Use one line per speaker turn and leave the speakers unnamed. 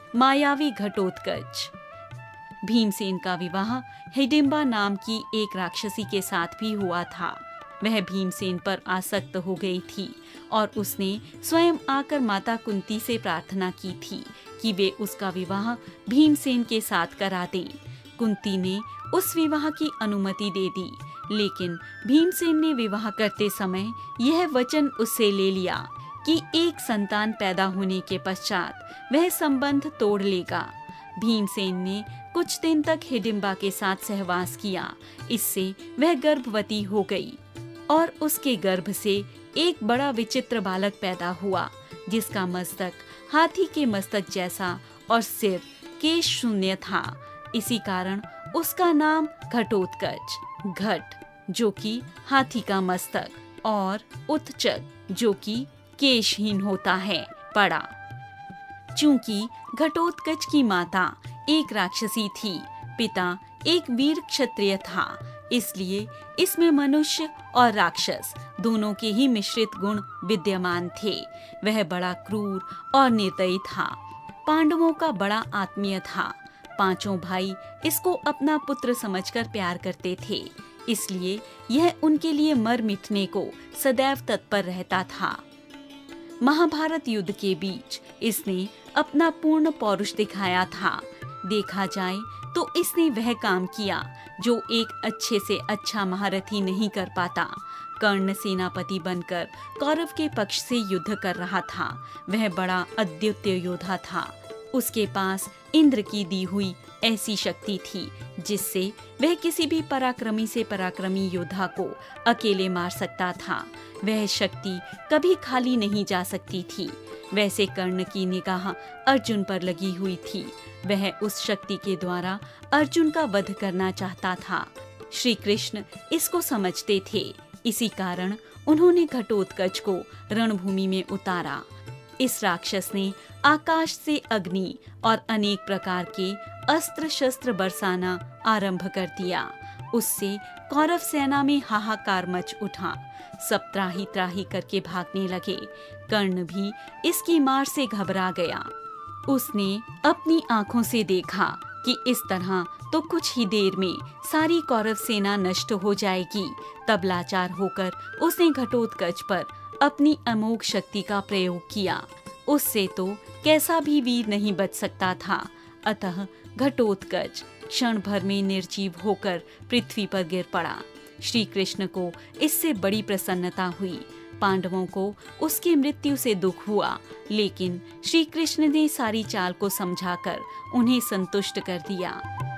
मायावी घटोत्कच। भीमसेन का विवाह हिडिंबा नाम की एक राक्षसी के साथ भी हुआ था। वह भीमसेन पर आसक्त हो गई थी और उसने स्वयं आकर माता कुंती से प्रार्थना की थी कि वे उसका विवाह भीमसेन के साथ करा दें। कुंती ने उस विवाह की अनुमति दे दी, लेकिन भीमसेन ने विवाह करते समय यह वचन उससे ले लिया कि एक संतान पैदा होने के पश्चात वह संबंध तोड़ लेगा। भीमसेन ने कुछ दिन तक हिडिंबा के साथ सहवास किया। इससे वह गर्भवती हो गई और उसके गर्भ से एक बड़ा विचित्र बालक पैदा हुआ, जिसका मस्तक हाथी के मस्तक जैसा और सिर केश शून्य था। इसी कारण उसका नाम घटोत्कच, घट जो कि हाथी का मस्तक, और उत्चक जो कि केशहीन होता है, पड़ा। चूंकि घटोत्कच की माता एक राक्षसी थी, पिता एक वीर क्षत्रिय था, इसलिए इसमें मनुष्य और राक्षस दोनों के ही मिश्रित गुण विद्यमान थे। वह बड़ा क्रूर और निर्दयी था। पांडवों का बड़ा आत्मीय था। पांचों भाई इसको अपना पुत्र समझकर प्यार करते थे, इसलिए यह उनके लिए मर मिटने को सदैव तत्पर रहता था। महाभारत युद्ध के बीच इसने अपना पूर्ण पौरुष दिखाया था। देखा जाए तो इसने वह काम किया जो एक अच्छे से अच्छा महारथी नहीं कर पाता। कर्ण सेनापति बनकर कौरव के पक्ष से युद्ध कर रहा था। वह बड़ा अद्वितीय योद्धा था। उसके पास इंद्र की दी हुई ऐसी शक्ति थी जिससे वह किसी भी पराक्रमी से पराक्रमी योद्धा को अकेले मार सकता था। वह शक्ति कभी खाली नहीं जा सकती थी। वैसे कर्ण की निगाह अर्जुन पर लगी हुई थी। वह उस शक्ति के द्वारा अर्जुन का वध करना चाहता था। श्री कृष्ण इसको समझते थे, इसी कारण उन्होंने घटोत्कच को रणभूमि में उतारा। इस राक्षस ने आकाश से अग्नि और अनेक प्रकार के अस्त्र शस्त्र बरसाना आरंभ कर दिया। उससे कौरव सेना में हाहाकार मच उठा। सब त्राही त्राही करके भागने लगे। कर्ण भी इसकी मार से घबरा गया। उसने अपनी आंखों से देखा कि इस तरह तो कुछ ही देर में सारी कौरव सेना नष्ट हो जाएगी। तब लाचार होकर उसने घटोत्कच पर अपनी अमोघ शक्ति का प्रयोग किया। उससे तो कैसा भी वीर नहीं बच सकता था। अतः घटोत्कच क्षण भर में निर्जीव होकर पृथ्वी पर गिर पड़ा। श्री कृष्ण को इससे बड़ी प्रसन्नता हुई। पांडवों को उसकी मृत्यु से दुख हुआ, लेकिन श्री कृष्ण ने सारी चाल को समझाकर उन्हें संतुष्ट कर दिया।